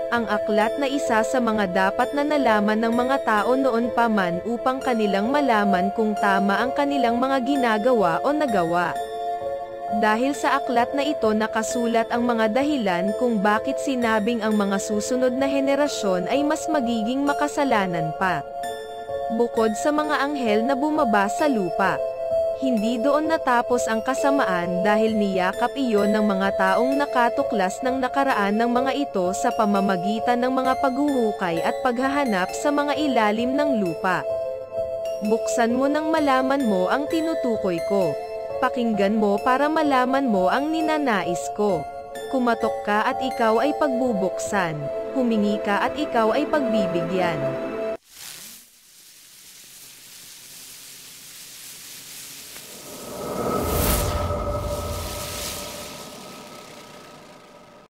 Ang aklat na isa sa mga dapat na nalaman ng mga tao noon pa man upang kanilang malaman kung tama ang kanilang mga ginagawa o nagawa. Dahil sa aklat na ito nakasulat ang mga dahilan kung bakit sinabing ang mga susunod na henerasyon ay mas magiging makasalanan pa. Bukod sa mga anghel na bumaba sa lupa, hindi doon natapos ang kasamaan dahil niyakap iyon ng mga taong nakatuklas ng nakaraan ng mga ito sa pamamagitan ng mga paghuhukay at paghahanap sa mga ilalim ng lupa. Buksan mo nang malaman mo ang tinutukoy ko. Pakinggan mo para malaman mo ang ninanais ko. Kumatok ka at ikaw ay pagbubuksan. Humingi ka at ikaw ay pagbibigyan.